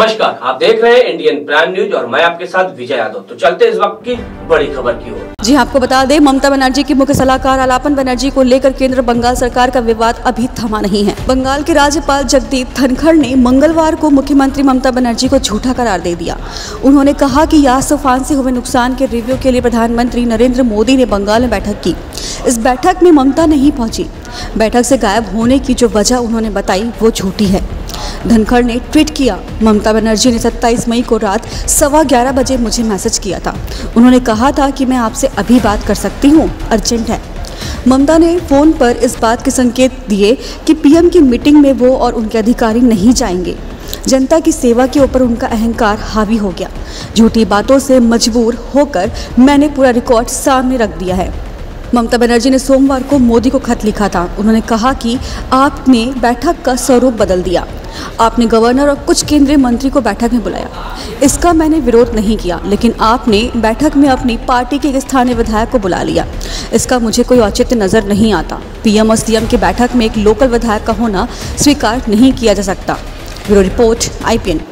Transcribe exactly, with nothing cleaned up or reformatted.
नमस्कार, आप देख रहे हैं इंडियन प्राइम न्यूज और मैं आपके साथ विजय यादव। तो चलते इस वक्त की बड़ी खबर की ओर। जी आपको बता दें, ममता बनर्जी की मुख्य सलाहकार आलापन बनर्जी को लेकर केंद्र बंगाल सरकार का विवाद अभी थमा नहीं है। बंगाल के राज्यपाल जगदीप धनखड़ ने मंगलवार को मुख्यमंत्री ममता बनर्जी को झूठा करार दे दिया। उन्होंने कहा कि यास तूफान से हुए नुकसान के रिव्यू के लिए प्रधानमंत्री नरेंद्र मोदी ने बंगाल में बैठक की। इस बैठक में ममता नहीं पहुंची। बैठक से गायब होने की जो वजह उन्होंने बताई वो झूठी है। धनखड़ ने ट्वीट किया, ममता बनर्जी ने सत्ताईस मई को रात सवा ग्यारह बजे मुझे मैसेज किया था। उन्होंने कहा था कि मैं आपसे अभी बात कर सकती हूँ, अर्जेंट है। ममता ने फोन पर इस बात के संकेत दिए कि पीएम की मीटिंग में वो और उनके अधिकारी नहीं जाएंगे। जनता की सेवा के ऊपर उनका अहंकार हावी हो गया। झूठी बातों से मजबूर होकर मैंने पूरा रिकॉर्ड सामने रख दिया है। ममता बनर्जी ने सोमवार को मोदी को खत लिखा था। उन्होंने कहा कि आपने बैठक का स्वरूप बदल दिया। आपने गवर्नर और कुछ केंद्रीय मंत्री को बैठक में बुलाया। इसका मैंने विरोध नहीं किया, लेकिन आपने बैठक में अपनी पार्टी के एक स्थानीय विधायक को बुला लिया। इसका मुझे कोई औचित्य नजर नहीं आता। पीएम और सीएम की बैठक में एक लोकल विधायक का होना स्वीकार नहीं किया जा सकता। Bureau report, IPN.